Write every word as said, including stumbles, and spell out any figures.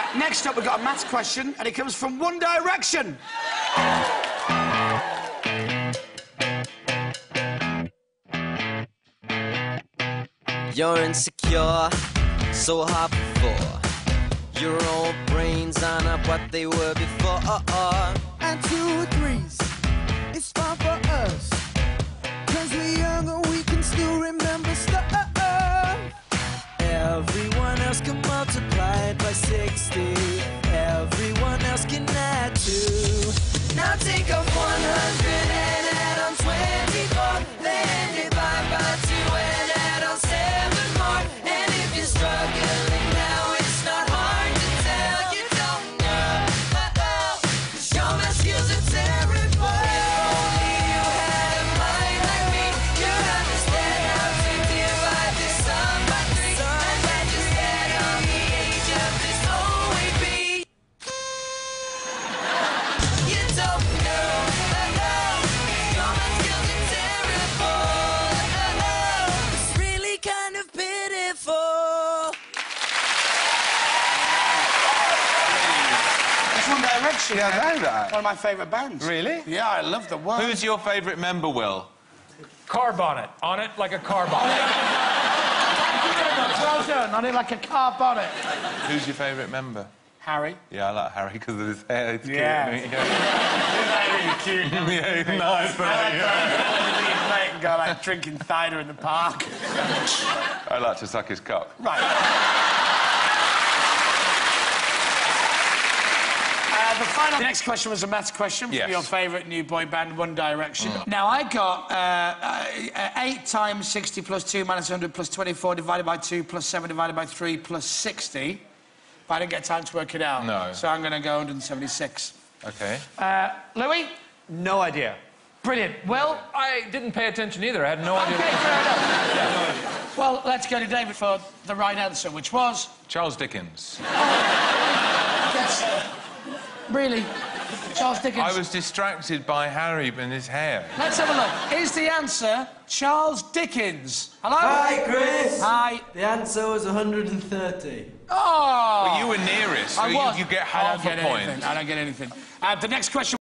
Next up, we've got a maths question, and it comes from One Direction. You're insecure, so hard before. Your old brains are not what they were before. And two or threes, it's fun for us. Cause we're young and we can still remember stuff. Everyone else can multiply it by sixty. Everyone else can add two. Now take off one hundred and add on twenty-four. Then divide by two and add on seven more. And if you're struggling now, it's not hard to tell. You don't know, uh-oh, 'cause your math skills are terrible. If only you had a mind like me, you'd understand how to divide this sum by three. And then just add on the age of this O A B. You don't know, uh-oh, your math skills are terrible. Uh-oh, it's really kind of pitiful. It's One Direction. Yeah, I know that. One of my favourite bands. Really? Yeah, I love the one. Who's your favourite member, Will? Car bonnet. On it like a car bonnet. Well done, on it like a car bonnet. Who's your favourite member? Harry. Yeah, I like Harry because of his hair. It's Yeah. cute. Yeah, Cute. yeah, he's nice, isn't he? Yeah. Mate and go like drinking cider in the park. I like to suck his cock. Right. Uh, the final. The next question was a maths question Yes. for your favourite new boy band, One Direction. Mm. Now I got uh, uh, eight times sixty plus two minus one hundred plus twenty-four divided by two plus seven divided by three plus sixty. But I didn't get time to work it out. No. So I'm going to go one hundred seventy-six. Okay. Uh, Louis? No idea. Brilliant. Well, I didn't pay attention either. I had no idea. okay, fair enough. Well, let's go to David for the right answer, which was... Charles Dickens. Yes. Really? Charles Dickens. I was distracted by Harry and his hair. Let's have a look. Is the answer Charles Dickens? Hello? Hi, Chris. Hi. The answer was one hundred thirty. Oh! Well, you were nearest, so I you, was. you get I half don't a get point. anything. I don't get anything. Uh, the next question...